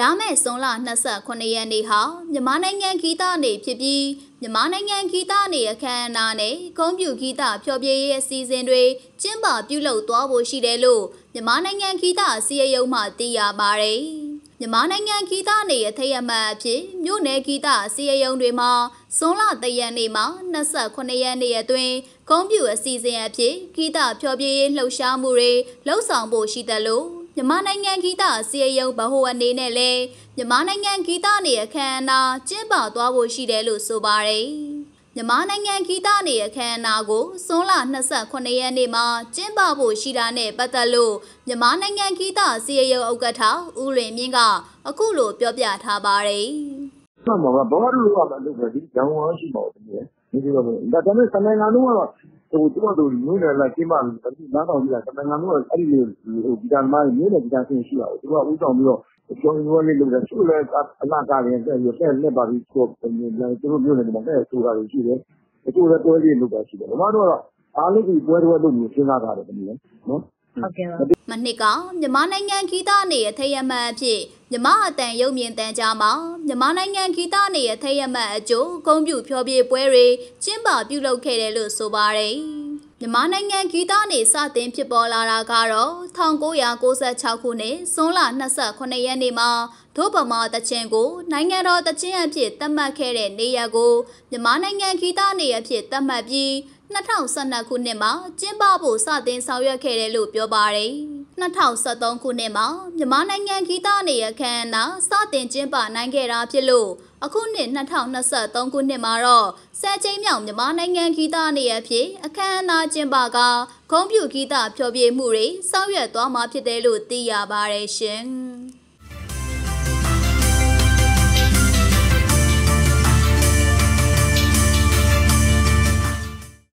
လာမဲ့ဇွန်လ29ရက်နေ့ဟာမြန်မာနိုင်ငံဂီတနေ့ဖြစ်ပြီးမြန်မာနိုင်ငံဂီတနေ့အခမ်းအနားနဲ့ဂုဏ်ပြုဂီတဖျော်ဖြေရေးအစီအစဉ်တွေကျင်းပပြုလုပ်သွားဖို့ရှိတယ်လို့မြန်မာနိုင်ငံဂီတအစည်းအရုံးမှသိရပါတယ်။မြန်မာနိုင်ငံဂီတနေ့အထိမ်းအမှတ်အဖြစ်မြို့နယ်ဂီတအစည်းအရုံးတွေမှာဇွန်လ3ရက်နေ့မှ29ရက်နေ့အတွင်းဂုဏ်ပြုအစီအစဉ်အဖြစ်ဂီတဖျော်ဖြေရေးလှုပ်ရှားမှုတွေလှုပ်ဆောင်ဖို့ရှိတယ်လို့မြန်မာနိုင်ငံဂီတအစည်းအရုံးဗဟိုအနေနဲ့လည်းမြန်မာနိုင်ငံဂီတနေ့အခမ်းအနားကျင်းပသွားဖို့ရှိတယ်လို့ဆိုပါတယ်။မြန်မာနိုင်ငံဂီတနေ့အခမ်းအနားကိုဇွန်လ29ရက်နေ့မှာကျင်းပဖို့ရှိတာနဲ့ပတ်သက်လို့မြန်မာနိုင်ငံဂီတအစည်းအရုံးဥက္ကဋ္ဌဦးလွင်မြင့်ကအခုလိုပြောပြထားပါတယ်။ဘာလို့လို့ကလည်းဒီကြောင်ဝါရှိပါဦးဒီလိုပဲဒါပေမဲ့စနေငါလုံးကတော့တို့မျိုးနယ်လာကျင်းပပြီးနားထောင်ကြည့်တာစနေငါလုံးကအဲ့ဒီဒီတန်မိုင်းမျိုးနယ်ဒီတန်ဆင်းရှိတာကိုသူကဥဆောင်ပြီးတော့ကျောင်းရွာလေးလုပ်တယ်သူလည်းအလားကားရင်တဲ့လက်ပါပြီးဆိုသူတို့မျိုးနယ်မှာတဲ့ဆိုတာရှိတယ်တချို့လည်းတွဲလေးလုပ်တာရှိတယ်ဘာလို့တော့အားလုံးဒီပွဲတော်လုပ်လို့စဉ်းစားတာတယ်ဒီနော်ဟုတ်ကဲ့မနှစ်ကမြန်မာနိုင်ငံဂီတနေ့အထိမ်းအမှတ်အဖြစ်မြမအတန်ရုပ်မြင်သံကြားမှာမြန်မာနိုင်ငံဂီတနေ့အထိမ်းအမှတ်အကျိုးဂုဏ်ပြုဖျော်ဖြေပွဲတွေကျင်းပပြုလုပ်ခဲ့တယ်လို့ဆိုပါတယ်မြန်မာနိုင်ငံဂီတနေ့စတင်ဖြစ်ပေါ်လာတာကတော့1996ခုနှစ်ဇွန်လ29ရက်နေ့မှာဒုဗမာတချင်းကိုနိုင်ငံတော်တချင်းအဖြစ်သတ်မှတ်ခဲ့တဲ့နေ့ရက်ကိုမြန်မာနိုင်ငံဂီတနေ့အဖြစ်သတ်မှတ်ပြီး2012ခုနှစ်မှာကျင်းပဖို့စတင်ဆောင်ရွက်ခဲ့တယ်လို့ပြောပါတယ်2013ခုနှစ်မှာမြန်မာနိုင်ငံဂီတနေ့အခမ်းအနားစတင်ကျင်းပနိုင်ခဲ့တာဖြစ်လို့အခုနှစ်2023ခုနှစ်မှာတော့10ကြိမ်မြောက်မြန်မာနိုင်ငံဂီတနေ့အဖြစ်အခမ်းအနားကျင်းပကဂုဏ်ပြုဂီတဖျော်ဖြေမှုတွေဆောင်ရွက်သွားမှာဖြစ်တယ်လို့သိရပါတယ်ရှင်